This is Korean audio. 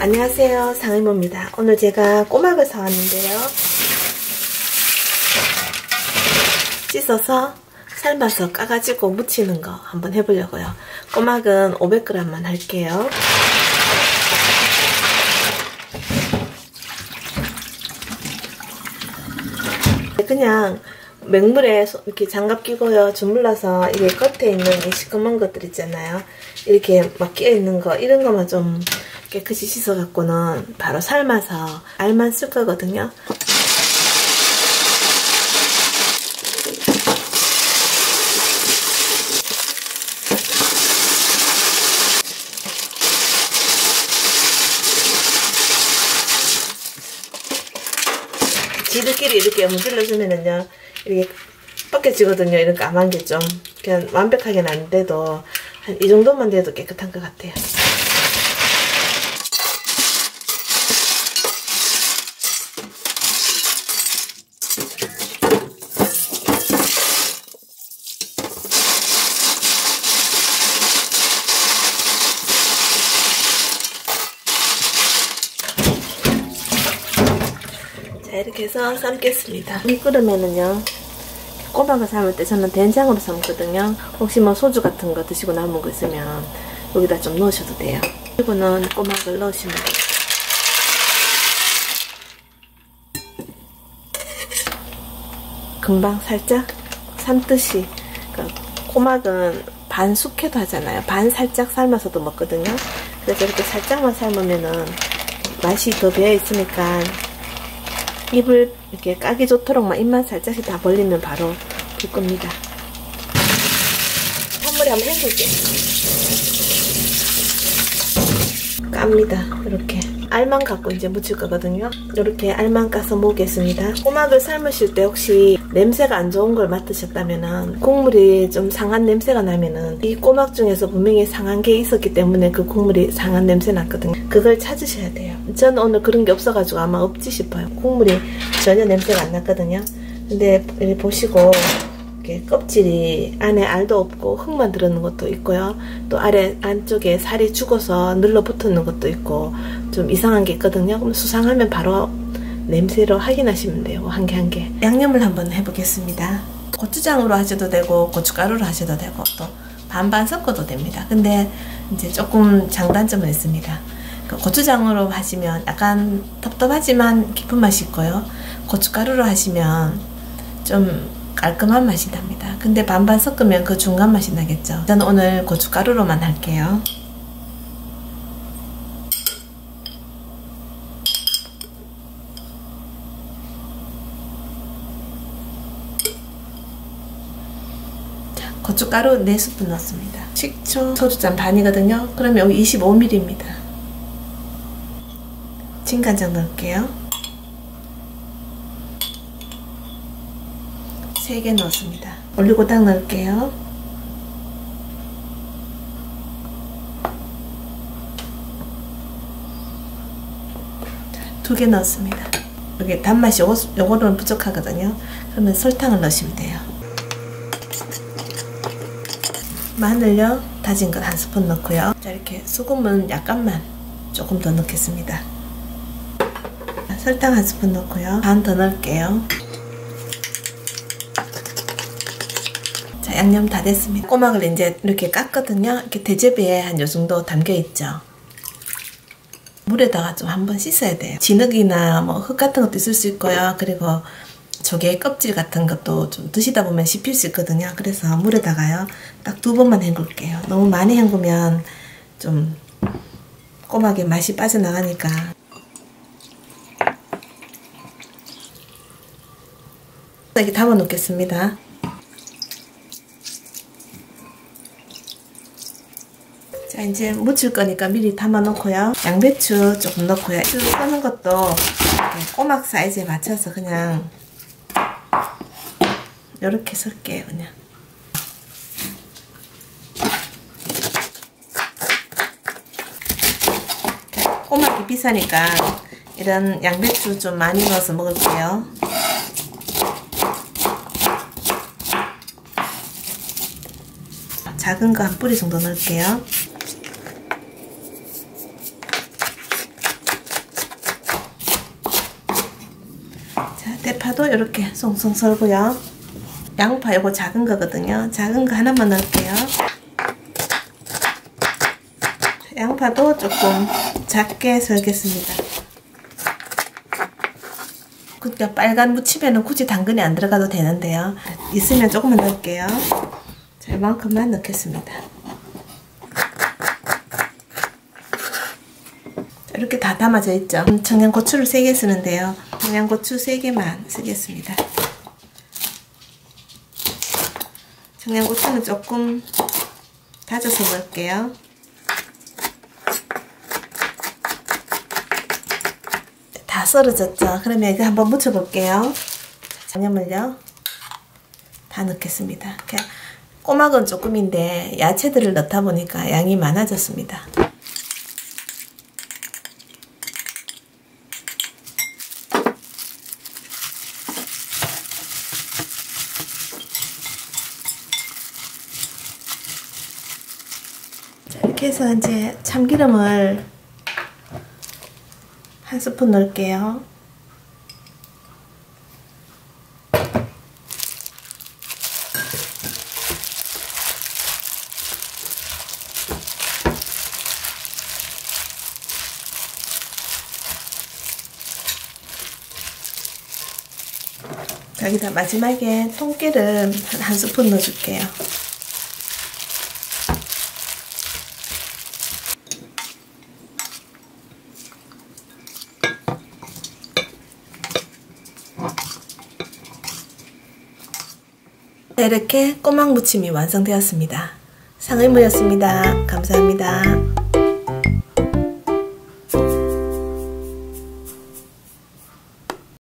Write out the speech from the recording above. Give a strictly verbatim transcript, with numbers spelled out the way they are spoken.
안녕하세요, 상의모입니다. 오늘 제가 꼬막을 사왔는데요. 씻어서 삶아서 까가지고 무치는 거 한번 해보려고요. 꼬막은 오백 그램만 할게요. 그냥 맹물에 이렇게 장갑 끼고요, 주물러서 이게 끝에 있는 이 시커먼 것들 있잖아요. 이렇게 막 끼어 있는 거, 이런 것만 좀 깨끗이 씻어갖고는 바로 삶아서 알만 쓸 거거든요. 지들끼리 이렇게 문질러주면은요, 이렇게 벗겨지거든요. 이런 까만 게 좀. 그냥 완벽하게는 안 돼도, 한 이 정도만 돼도 깨끗한 것 같아요. 자, 이렇게 해서 삶겠습니다. 물 끓으면은요, 꼬막을 삶을 때 저는 된장으로 삶거든요. 혹시 뭐 소주 같은 거 드시고 남은 거 있으면 여기다 좀 넣으셔도 돼요. 그리고는 꼬막을 넣으시면 돼요. 금방 살짝 삶듯이, 그러니까 꼬막은 반 숙회도 하잖아요. 반 살짝 삶아서도 먹거든요. 그래서 이렇게 살짝만 삶으면은 맛이 더 배어 있으니까 입을 이렇게 까기 좋도록만 입만 살짝씩 다 벌리면 바로 될 겁니다. 찬물에 한번 헹굴게요. 깝니다. 이렇게 알만 갖고 이제 무칠 거거든요. 이렇게 알만 까서 모으겠습니다. 꼬막을 삶으실 때 혹시 냄새가 안 좋은 걸 맡으셨다면은, 국물이 좀 상한 냄새가 나면은 이 꼬막 중에서 분명히 상한 게 있었기 때문에 그 국물이 상한 냄새 났거든요. 그걸 찾으셔야 돼요. 저는 오늘 그런 게 없어가지고 아마 없지 싶어요. 국물이 전혀 냄새가 안 났거든요. 근데 이렇게 보시고 이렇게 껍질이 안에 알도 없고 흙만 들어있는 것도 있고요. 또 아래 안쪽에 살이 죽어서 눌러붙는 것도 있고 좀 이상한 게 있거든요. 그럼 수상하면 바로 냄새로 확인하시면 돼요. 한 개 한 개. 양념을 한번 해보겠습니다. 고추장으로 하셔도 되고 고춧가루로 하셔도 되고 또 반반 섞어도 됩니다. 근데 이제 조금 장단점은 있습니다. 고추장으로 하시면 약간 텁텁하지만 깊은 맛이 있고요. 고춧가루로 하시면 좀 깔끔한 맛이 납니다. 근데 반반 섞으면 그 중간 맛이 나겠죠. 저는 오늘 고춧가루로만 할게요. 자, 고춧가루 네 스푼 넣습니다. 식초 소주잔 반이거든요. 그러면 여기 이십오 밀리리터입니다. 진간장 넣을게요. 세 개 넣었습니다. 올리고당 넣을게요. 두 개 넣었습니다. 여기 단맛이 요거, 요거는 부족하거든요. 그러면 설탕을 넣으시면 돼요. 마늘요, 다진 것 한 스푼 넣고요. 자, 이렇게 소금은 약간만 조금 더 넣겠습니다. 설탕 한 스푼 넣고요. 반 더 넣을게요. 자, 양념 다 됐습니다. 꼬막을 이제 이렇게 깠거든요. 이렇게 대접에 한 요 정도 담겨 있죠. 물에다가 좀 한번 씻어야 돼요. 진흙이나 뭐 흙 같은 것도 있을 수 있고요. 그리고 조개 껍질 같은 것도 좀 드시다 보면 씹힐 수 있거든요. 그래서 물에다가요, 딱 두 번만 헹굴게요. 너무 많이 헹구면 좀 꼬막의 맛이 빠져나가니까. 이렇게 담아 놓겠습니다. 자, 이제 무칠 거니까 미리 담아 놓고요. 양배추 조금 넣고요. 그 써는 것도 이렇게 꼬막 사이즈에 맞춰서 그냥 이렇게 썰게요. 그냥 꼬막이 비싸니까 이런 양배추 좀 많이 넣어서 먹을게요. 작은 거 한 뿌리 정도 넣을게요. 이렇게 송송 썰고요. 양파 이거 작은 거거든요. 작은 거 하나만 넣을게요. 양파도 조금 작게 썰겠습니다. 그러니까 빨간 무침에는 굳이 당근이 안 들어가도 되는데요. 있으면 조금만 넣을게요. 자, 이만큼만 넣겠습니다. 이렇게 다 담아져 있죠. 청양고추를 세 개 쓰는데요. 청양고추 세 개만 쓰겠습니다. 청양고추는 조금 다져서 넣을게요. 다 썰어졌죠. 그러면 이거 한번 묻혀볼게요. 양념을요 다 넣겠습니다. 꼬막은 조금인데 야채들을 넣다 보니까 양이 많아졌습니다. 이렇게 해서 이제 참기름을 한 스푼 넣을게요. 여기다 마지막에 통깨를 한 스푼 넣어줄게요. 이렇게 꼬막 무침이 완성되었습니다. 상의무였습니다. 감사합니다.